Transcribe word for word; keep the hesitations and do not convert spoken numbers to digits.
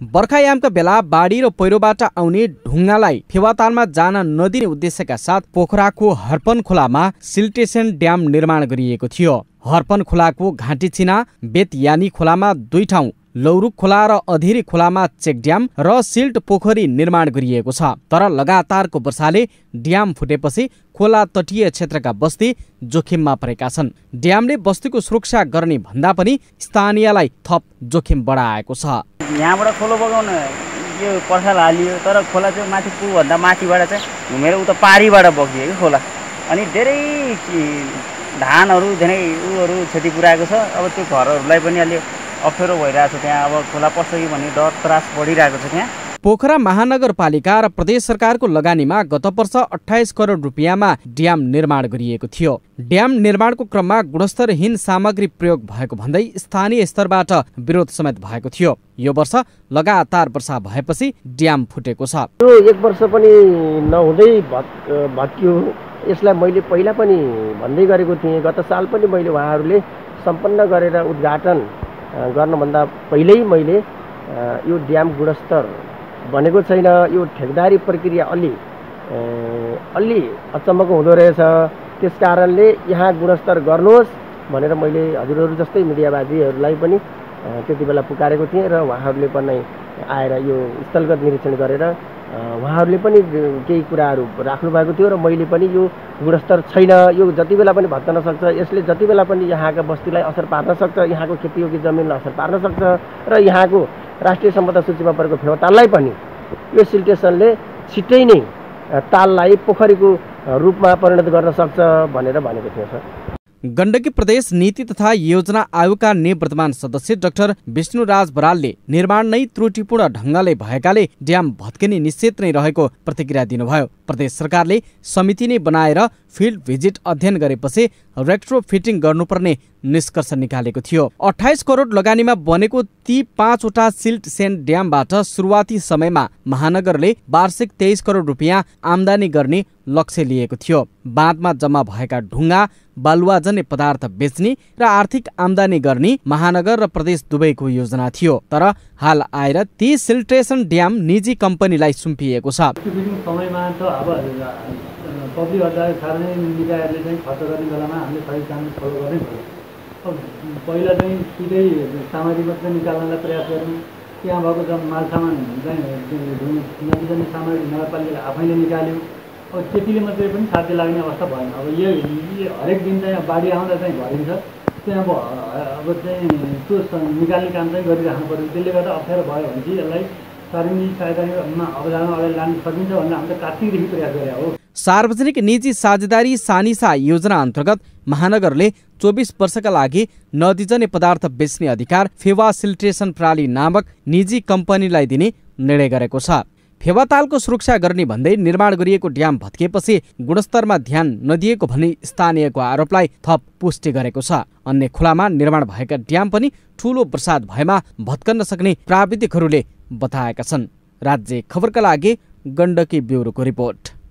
बर्खायामका बेला बाढी र पहिरोबाट आउने ढुङ्गालाई फेवातालमा जान नदिने उद्देश्यका साथ पोखराको हर्पन खोलामा सिल्टेसन ड्याम निर्माण गरिएको थियो। हर्पन खोलाको घाँटीचिना बेतयानी खोलामा दुई ठाउँ, लौरुक खोला र अधेरी खोलामा चेक ड्याम र सिल्ट पोखरी निर्माण गरिएको छ। तर लगातारको वर्षाले ड्याम फुटेपछि खोला तटीय क्षेत्रका बस्ती जोखिममा परेका छन्। ड्यामले बस्तीको सुरक्षा गर्ने भन्दा पनि स्थानीयलाई थप जोखिम बढाएको छ। यहाँबाट खोलो बगाउन यो पर्खाल हालियो, तर खोला चाहिँ माथि पुभन्दा माथिबाट चाहिँ घुमेर उता पारीबाट बगियो कि खोला। अनि धेरै धानहरू धेरै उहरू क्षति पुऱ्याएको छ। अब त्यो घरहरूलाई पनि अलि अप्ठ्यारो भइरहेको छ। त्यहाँ अब खोला पस्छ कि भन्ने डर त्रास बढिरहेको छ। त्यहाँ पोखरा महानगरपालिका र प्रदेश सरकारको लगानीमा गत वर्ष अठाइस करोड रुपियाँमा ड्याम निर्माण गरिएको थियो। ड्याम निर्माणको क्रममा गुणस्तरहीन सामग्री प्रयोग भएको भन्दै स्थानीय स्तरबाट विरोध समेत भएको थियो। यो वर्ष लगातार वर्षा भएपछि ड्याम फुटेको छ। यो एक वर्ष पनि नहुँदै भत्कियो। यसलाई मैले पहिला पनि भन्दै गरेको थिएँ। गत साल पनि मैले उहाँहरूले सम्पन्न गरेर उद्घाटन गर्नुभन्दा पहिल्यै मैले यो ड्याम गुणस्तर बनेको छैन, यो ठेकदारी प्रक्रिया अलि अलि अचम्मको हुँदो रहेछ, त्यस कारणले यहाँ गुणस्तर गर्नुहोस् भनेर मैले हजुरहरू जस्तै मिडियावादीहरूलाई पनि त्यति बेला पुकारेको थिएँ र उहाँहरूले पनि आएर यो स्थलगत निरीक्षण गरेर उहाँहरूले पनि केही कुराहरू राख्नु भएको थियो र मैले पनि यो गुणस्तर छैन, यो जति बेला पनि भत्कन सक्छ, यसले जति बेला पनि यहाँका बस्तीलाई असर पार्न सक्छ, यहाँको खेतीयोग्य जमिनलाई असर पार्न सक्छ र यहाँको राष्ट्रिय सम्पदा सूचीमा परेको फेवाताललाई पनि यो सिल्टेसनले छिट्टै नै ताललाई पोखरीको रूपमा परिणत गर्न सक्छ भनेर भनेको थियो सर। गण्डकी प्रदेश नीति तथा योजना आयोगका निवर्तमान सदस्य डाक्टर विष्णुराज बरालले निर्माण नै त्रुटिपूर्ण ढङ्गले भएकाले ड्याम भत्किने निश्चित नै रहेको प्रतिक्रिया दिनुभयो। प्रदेश सरकारले समिति नै बनाएर फिल्ड भिजिट अध्ययन गरेपछि रेट्रोफिटिङ गर्नुपर्ने निष्कर्ष निकालेको थियो। अठाइस करोड लगानीमा बनेको ती पाँचवटा सिल्ट सेन ड्यामबाट सुरुवाती समयमा महानगरले वार्षिक तेइस करोड रुपियाँ आमदानी गर्ने लक्ष्य लिएको थियो। बाँधमा जम्मा भएका ढुङ्गा बालुवाजन्य पदार्थ बेच्ने र आर्थिक आमदानी गर्ने महानगर र प्रदेश दुवैको योजना थियो। तर हाल आएर ती सिल्ट्रेसन ड्याम निजी कम्पनीलाई सुम्पिएको छ। समयमा त अब पब्लिक अर्दा सार्वजनिक निकायहरूले चाहिँ खर्च गर्ने बेलामा हामीले सही काम फलो गर्नै पर्यो। अब पहिला चाहिँ सिधै सामग्री मात्रै निकाल्नलाई प्रयास गऱ्यौँ। त्यहाँ भएको जब माल सामान चाहिँ नदिने सामग्री नगरपालिकाले आफैले निकाल्यो। अब त्यतिले मात्रै पनि साध्य लाग्ने अवस्था भएन। अब यो हरेक दिन चाहिँ बाढी आउँदा चाहिँ भरिन्छ, त्यहाँ अब अब चाहिँ त्यो निकाल्ने काम चाहिँ गरिराख्नु पर्यो। त्यसले गर्दा अप्ठ्यारो भयो भने चाहिँ यसलाई सार्वजनिक साझेदारीमा अवधारणा अगाडि लानु सकिन्छ भनेर हामीले कार्तिकदेखि प्रयास गरे हो। सार्वजनिक निजी साझेदारी सानिसा योजना अन्तर्गत महानगरले चौबिस वर्षका लागि नदीजन्य पदार्थ बेच्ने अधिकार फेवा सिल्ट्रेसन प्रणाली नामक निजी कम्पनीलाई दिने निर्णय गरेको छ। फेवातालको सुरक्षा गर्ने भन्दै निर्माण गरिएको ड्याम भत्किएपछि गुणस्तरमा ध्यान नदिएको भनी स्थानीयको आरोपलाई थप पुष्टि गरेको छ। अन्य खोलामा निर्माण भएका ड्याम पनि ठूलो बर्सात भएमा भत्कन सक्ने प्राविधिकहरूले बताएका छन्। राज्य खबरका लागि गण्डकी ब्युरोको रिपोर्ट।